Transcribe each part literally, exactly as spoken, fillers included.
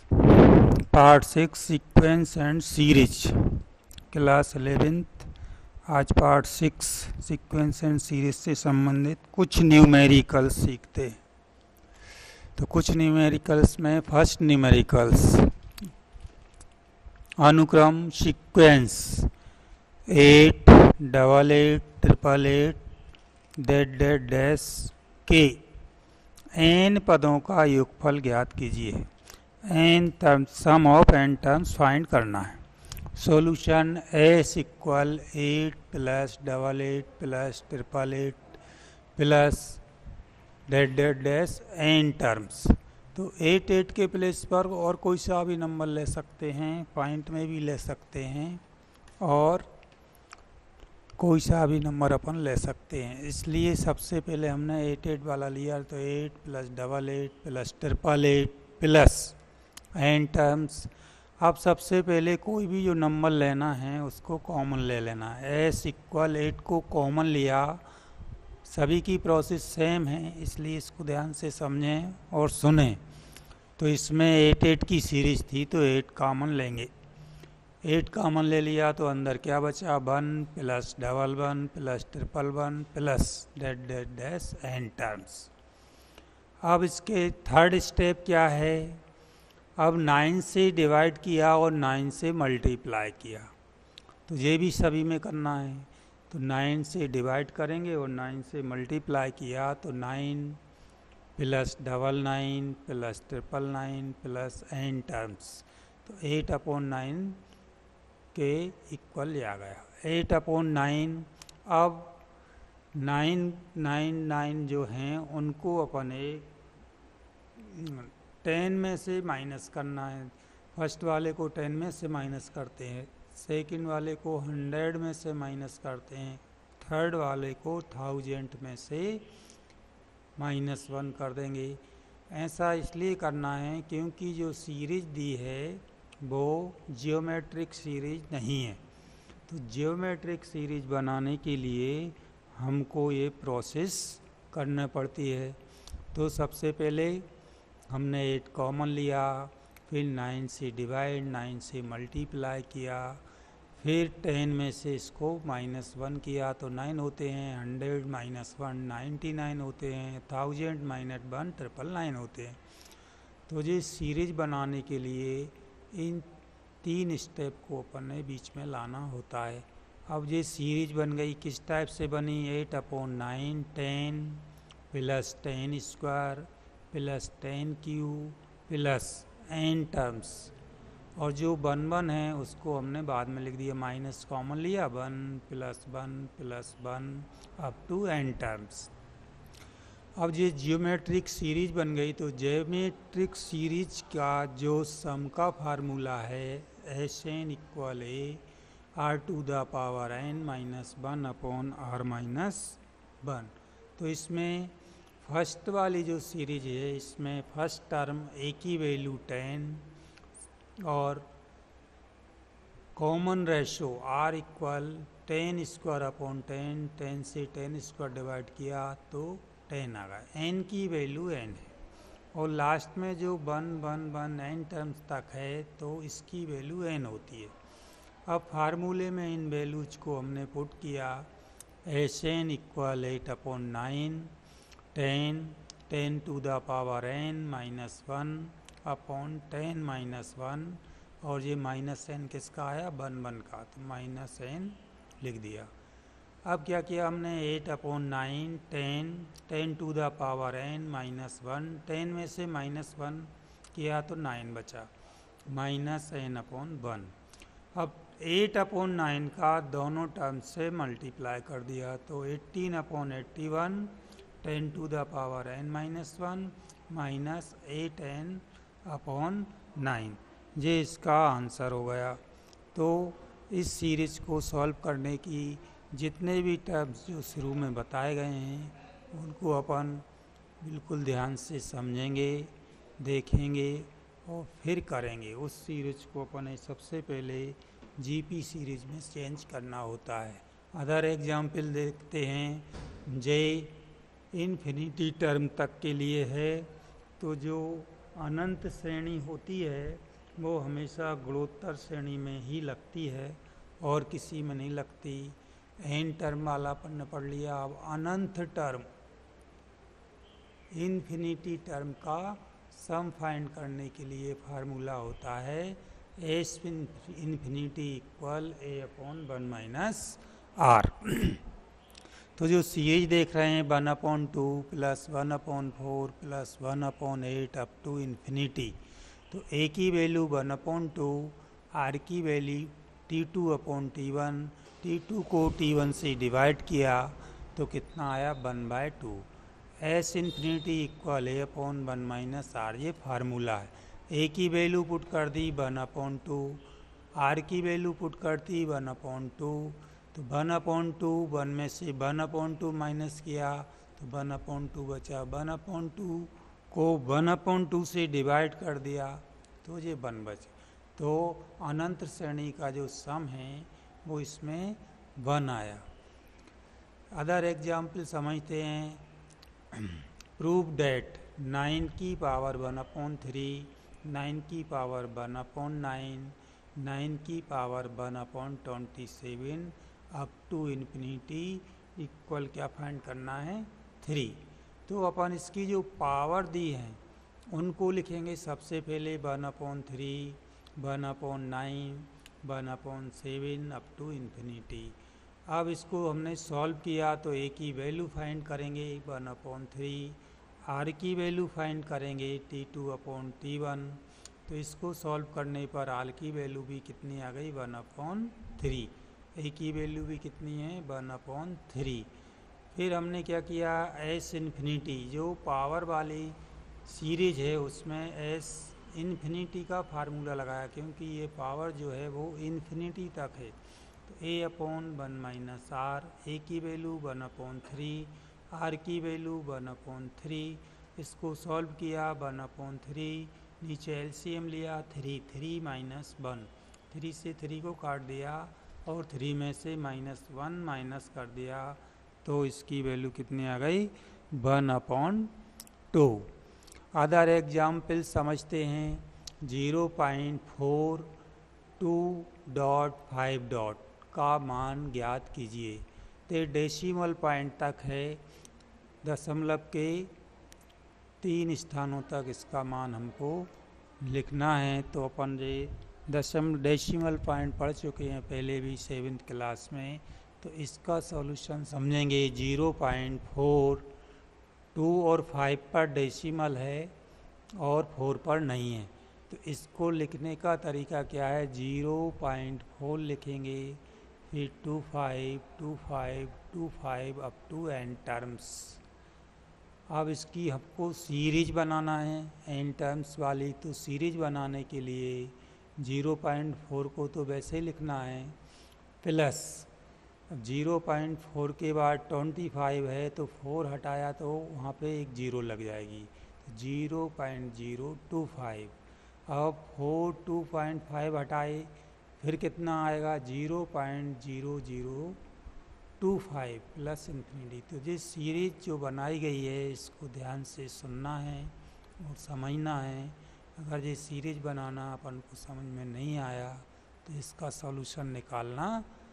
Part six sequence and series class eleventh. आज part six sequence and series से संबंधित कुछ न्यूमेरिकल्स सीखते हैं। तो कुछ न्यूमेरिकल्स में फर्स्ट न्यूमेरिकल्स अनुक्रम sequence eight double eight triple eight dead dead dash के एन पदों का योगफल ज्ञात कीजिए। N terms sum of n terms find करना है। Solution S equal eight plus double eight plus triple eight plus dead dead dash n terms. तो eight eight के प्लेस पर और कोई सा भी नंबर ले सकते हैं, पॉइंट में भी ले सकते हैं और कोई सा भी नंबर अपन ले सकते हैं। इसलिए सबसे पहले हमने एट एट वाला लिया, तो eight plus double eight plus triple eight plus n terms. अब सबसे पहले कोई भी जो नंबर लेना है उसको कॉमन ले लेना है। एस इक्वल एट को कॉमन लिया, सभी की प्रोसेस सेम है इसलिए इसको ध्यान से समझें और सुनें। तो इसमें एट एट की सीरीज थी तो एट कॉमन लेंगे। एट कॉमन ले लिया तो अंदर क्या बचा, one plus double one plus triple one plus dead dead dash n terms. अब इसके थर्ड स्टेप क्या है, अब नाइन से डिवाइड किया और नाइन से मल्टीप्लाई किया, तो ये भी सभी में करना है। तो नाइन से डिवाइड करेंगे और नाइन से मल्टीप्लाई किया तो nine plus double nine plus triple nine plus n terms, तो एट अपॉन नाइन के इक्वल आ गया। एट अपॉन नाइन, अब नाइन नाइन नाइन जो हैं उनको अपन एक टेन में से माइनस करना है। फर्स्ट वाले को टेन में से माइनस करते हैं, सेकंड वाले को हंड्रेड में से माइनस करते हैं, थर्ड वाले को थाउजेंड में से माइनस वन कर देंगे। ऐसा इसलिए करना है क्योंकि जो सीरीज दी है वो जियोमेट्रिक सीरीज नहीं है। तो जियोमेट्रिक सीरीज बनाने के लिए हमको ये प्रोसेस करना पड़ती है। तो सबसे पहले हमने एट कॉमन लिया, फिर नाइन से डिवाइड, नाइन से मल्टीप्लाई किया, फिर टेन में से इसको माइनस वन किया तो नाइन होते हैं, hundred minus one ninety nine होते हैं, thousand minus one triple nine होते हैं। तो ये सीरीज बनाने के लिए इन तीन स्टेप को अपन ने बीच में लाना होता है। अब ये सीरीज बन गई, किस टाइप से बनी, eight upon nine ten plus ten square plus ten cube plus n terms, और जो वन वन है उसको हमने बाद में लिख दिया, माइनस कॉमन लिया, one plus one plus one up to n terms. अब ये जियोमेट्रिक सीरीज बन गई। तो जियोमेट्रिक सीरीज का जो सम का फार्मूला है S n equal a r to the power n minus one upon r minus one. तो इसमें फर्स्ट वाली जो सीरीज है इसमें फर्स्ट टर्म ए की वैल्यू टेन और common ratio r equal ten square upon ten, ten से ten square divide किया तो टेन आ गया। एन की वैल्यू एन है और लास्ट में जो one one one n terms तक है तो इसकी वैल्यू एन होती है। अब फार्मूले में इन वैल्यूज को हमने पुट किया, S n equal eight upon nine ten ten to the power n minus one upon ten minus one, और ये माइनस एन किसका आया, वन वन का, तो माइनस एन लिख दिया। अब क्या किया हमने, eight upon nine ten ten to the power n minus one, ten में से माइनस वन किया तो नाइन बचा, माइनस एन अपॉन वन। अब एट अपॉन नाइन का दोनों टर्म से मल्टीप्लाई कर दिया तो eighteen upon eighty one ten to the power n minus one minus eight n upon nine, ये इसका आंसर हो गया। तो इस सीरीज को सॉल्व करने की जितने भी टर्म्स जो शुरू में बताए गए हैं उनको अपन बिल्कुल ध्यान से समझेंगे, देखेंगे और फिर करेंगे। उस सीरीज को अपन सबसे पहले जीपी सीरीज में चेंज करना होता है। अदर एग्जाम्पल देखते हैं। जे इन्फिनिटी टर्म तक के लिए है तो जो अनंत श्रेणी होती है वो हमेशा गुणोत्तर श्रेणी में ही लगती है और किसी में नहीं लगती। एन टर्म वाला अपन ने पढ़ लिया। अब अनंत टर्म, इन्फिनिटी टर्म का सम फाइंड करने के लिए फार्मूला होता है S infinity equal a upon one minus r. तो जो सीरीज देख रहे हैं one upon two plus one upon four plus one upon eight up to infinity, तो ए की value one upon two, r की value t two upon t one, t two को t one से divide किया तो कितना आया one by two. S infinity equal a upon one minus r, ये फार्मूला है। ए की वैल्यू पुट कर दी वन अपॉन टू, आर की वैल्यू पुट करती वन अपॉन टू, तो वन अपॉन टू, वन में से वन अपॉन टू माइनस किया तो वन अपॉन टू बचा। वन अपॉन टू को वन अपॉन टू से डिवाइड कर दिया तो ये वन बचे। तो अनंत श्रेणी का जो सम है वो इसमें वन आया। अदर एग्जाम्पल समझते हैं। प्रूव डैट नाइन की power one upon three, nine की power one upon nine, nine की power one upon twenty seven up to infinity equal क्या फाइंड करना है थ्री। तो अपन इसकी जो पावर दी है उनको लिखेंगे सबसे पहले one upon three, one upon nine, one upon seven up to infinity. अब इसको हमने सॉल्व किया तो ए की वैल्यू फाइंड करेंगे वन अपॉन थ्री, आर की वैल्यू फाइंड करेंगे t two upon t one. तो इसको सॉल्व करने पर आर की वैल्यू भी कितनी आ गई वन अपॉन थ्री, ए की वैल्यू भी कितनी है वन अपॉन थ्री। फिर हमने क्या किया एस इन्फिनिटी, जो पावर वाली सीरीज है उसमें एस इन्फिनिटी का फार्मूला लगाया क्योंकि ये पावर जो है वो इन्फिनिटी तक है। तो a upon one minus r, a की value one upon three, r की वैल्यू वन अपॉन थ्री। इसको सॉल्व किया वन अपॉन थ्री, नीचे एलसीएम लिया three, three minus one, three से थ्री को काट दिया और थ्री में से माइनस वन माइनस कर दिया तो इसकी वैल्यू कितनी आ गई one upon two. Other example समझते हैं। Zero point four two dot five dot का मान ज्ञात कीजिए। तो डेसिमल पॉइंट तक है, दशमलव के तीन स्थानों तक इसका मान हमको लिखना है। तो अपन ये दशम डेसिमल पॉइंट पढ़ चुके हैं पहले भी सेवन्थ क्लास में, तो इसका सॉल्यूशन समझेंगे। जीरो पॉइंट फोर टू और फाइव पर डेसिमल है और फोर पर नहीं है, तो इसको लिखने का तरीका क्या है, जीरो पॉइंट फोर लिखेंगे, फिर two five, two five, two five up to n terms. अब इसकी हमको सीरीज बनाना है एन टर्म्स वाली, तो सीरीज बनाने के लिए जीरो पॉइंट फोर को तो वैसे ही लिखना है प्लस, अब जीरो पॉइंट फोर के बाद ट्वेंटी फाइव है तो फोर हटाया तो वहाँ पे एक जीरो लग जाएगी, तो zero point zero two five. अब फोर टू पॉइंट फाइव हटाए फिर कितना आएगा zero point zero zero two five plus infinity. तो ये सीरीज जो बनाई गई है इसको ध्यान से सुनना है और समझना है। अगर ये सीरीज बनाना अपन को समझ में नहीं आया तो इसका सॉल्यूशन निकालना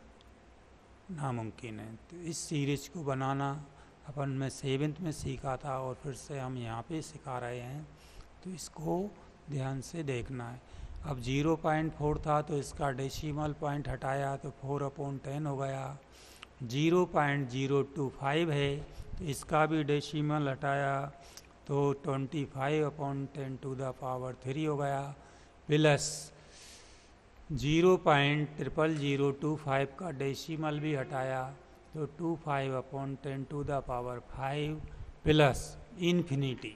नामुमकिन है। तो इस सीरीज को बनाना अपन में सेवन्थ में सीखा था और फिर से हम यहाँ पे सिखा रहे हैं, तो इसको ध्यान से देखना है। अब जीरो पॉइंट फोर था तो इसका डेसिमल पॉइंट हटाया तो फोर अपॉन टेन हो गया। Zero point zero two five है तो इसका भी डेसिमल हटाया तो twenty five upon ten to the power three हो गया, plus zero point triple zero two five का डेसिमल भी हटाया तो two five upon ten to the power five plus infinity.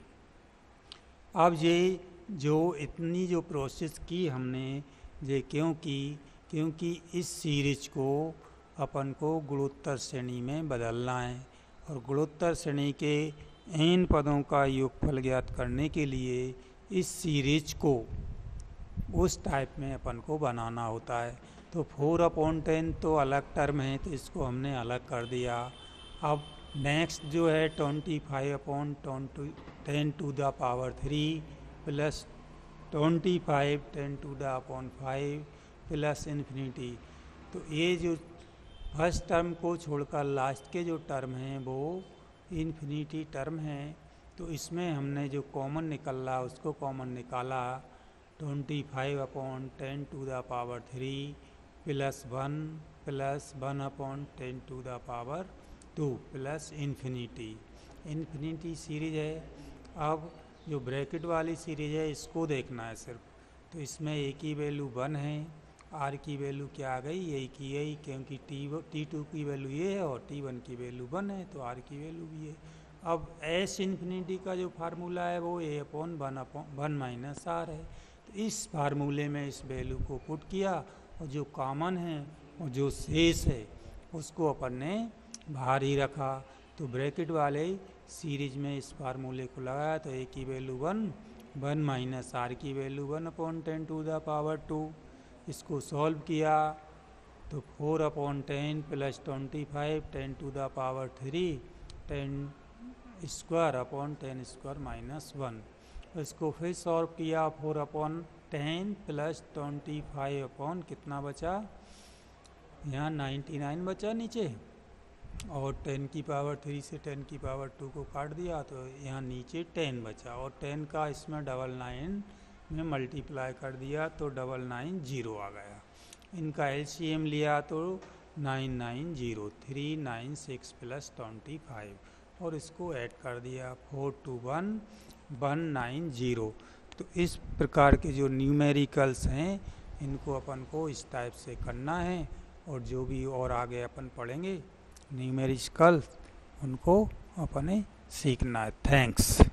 अब ये जो इतनी जो प्रोसेस की हमने ये क्यों की, क्योंकि इस सीरीज को अपन को गुणोत्तर श्रेणी में बदलना है और गुणोत्तर श्रेणी के एन पदों का योगफल ज्ञात करने के लिए इस सीरीज को उस टाइप में अपन को बनाना होता है। तो फोर अपॉन टेन तो अलग टर्म है तो इसको हमने अलग कर दिया। अब नेक्स्ट जो है twenty five upon twenty ten to the power three plus twenty five ten to the upon five plus infinity. तो ये जो फर्स्ट टर्म को छोड़कर लास्ट के जो टर्म हैं वो इन्फिनिटी टर्म हैं। तो इसमें हमने जो कॉमन निकल रहा उसको कॉमन निकाला, twenty five upon ten to the power three plus one plus one upon ten to the power two plus infinity. Infinity series है। अब जो ब्रैकेट वाली सीरीज है इसको देखना है सिर्फ। तो इसमें ए की वैल्यू वन है, आर की वैल्यू क्या आ गई, ए की यही, क्योंकि टी टी टू की वैल्यू ये है और टी वन की वैल्यू वन है, तो आर की वैल्यू भी है। अब एस इन्फिनिटी का जो फार्मूला है वो a upon one upon one minus r है। तो इस फार्मूले में इस वैल्यू को पुट किया और जो कॉमन है और जो शेष है उसको अपन ने बाहर ही रखा। तो ब्रैकेट वाले सीरीज में इस फार्मूले को लगाया तो ए की value one, one minus r की value one upon ten to the power two. इसको सॉल्व किया तो four upon ten plus twenty five ten to the power three ten square upon ten square minus one. इसको फिर solve किया, four upon ten plus twenty five upon कितना बचा, यहाँ ninety nine बचा नीचे, और टेन की पावर थ्री से टेन की पावर टू को काट दिया तो यहाँ नीचे टेन बचा, और टेन का इसमें डबल नाइन में मल्टीप्लाई कर दिया तो डबल नाइन जीरो आ गया। इनका एलसीएम लिया तो nine nine zero, three nine six plus twenty five, और इसको ऐड कर दिया four two one one nine zero. तो इस प्रकार के जो न्यूमेरिकल्स हैं इनको अपन को इस टाइप से करना है, और जो भी और आगे अपन पढ़ेंगे न्यूमेरिकल उनको अपने सीखना है। थैंक्स।